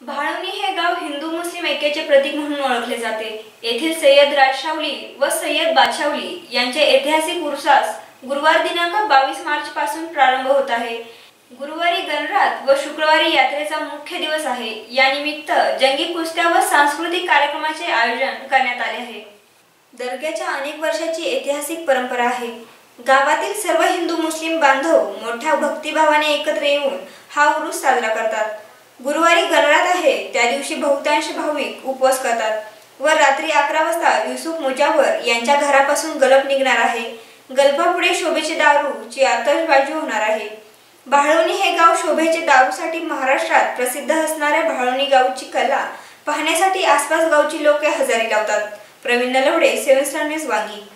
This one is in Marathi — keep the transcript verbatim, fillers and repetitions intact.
भाळवणी हे गाव हिंदू मुस्लिम ऐक्याचे प्रतीक म्हणून ओळखले जाते। येथील सय्यद राजशावली व सय्यद बादशावली यांच्या ऐतिहासिक उरुसास गुरुवार दिनांक बावीस मार्च पासून प्रारंभ होत आहे। गुरुवारी गणरात व शुक्रवारी यात्रेचा मुख्य दिवस आहे। या निमित्त जंगी कुस्त्या व सांस्कृतिक कार्यक्रमाचे आयोजन करण्यात आले आहे। दर्ग्याच्या अनेक वर्षाची ऐतिहासिक परंपरा आहे। गावातील सर्व हिंदू मुस्लिम बांधव मोठ्या भक्तिभावाने एकत्र येऊन हा उरूस साजरा करतात। गुरुवारी गणरात आहे, त्या दिवशी बहुतांश भाविक उपवास करतात व रात्री अकरा वाजता युसुफ मुजावर यांच्या घरापासून गलप निघणार आहे। गलपापुढे शोभेचे दारूची आतषबाजी होणार आहे। भाळवणी हे गाव शोभेचे दारूसाठी महाराष्ट्रात प्रसिद्ध असणाऱ्या भाळवणी गावची कला पाहण्यासाठी आसपास गावची लोक हजेरी लावतात। Praveen Nalawade, seven star news, वांगी।